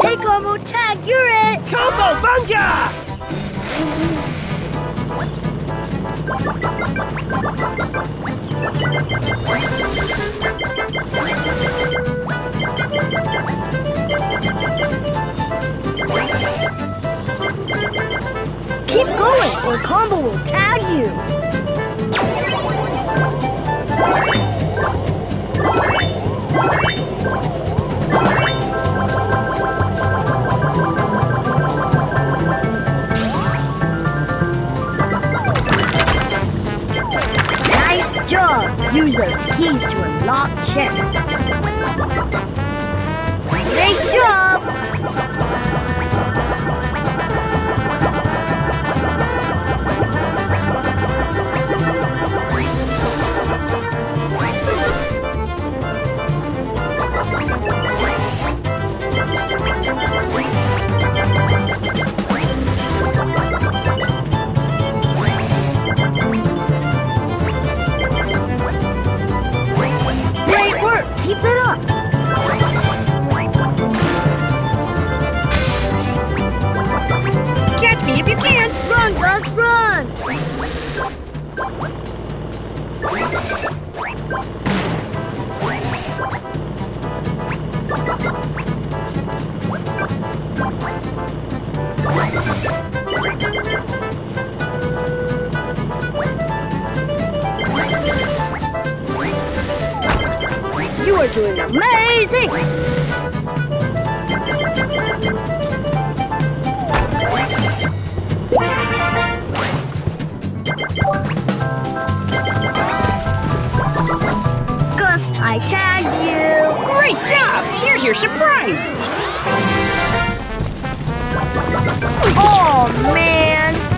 Hey, Combo, tag, you're it! Combo Bunga! Keep going, or Combo will tag you! Nice job! Use those keys to unlock chests. Great job! Great work! Keep it up! Catch me if you can! Run, Gus, run! You are doing amazing! Gus, I tagged you! Great job! Here's your surprise! Oh, man!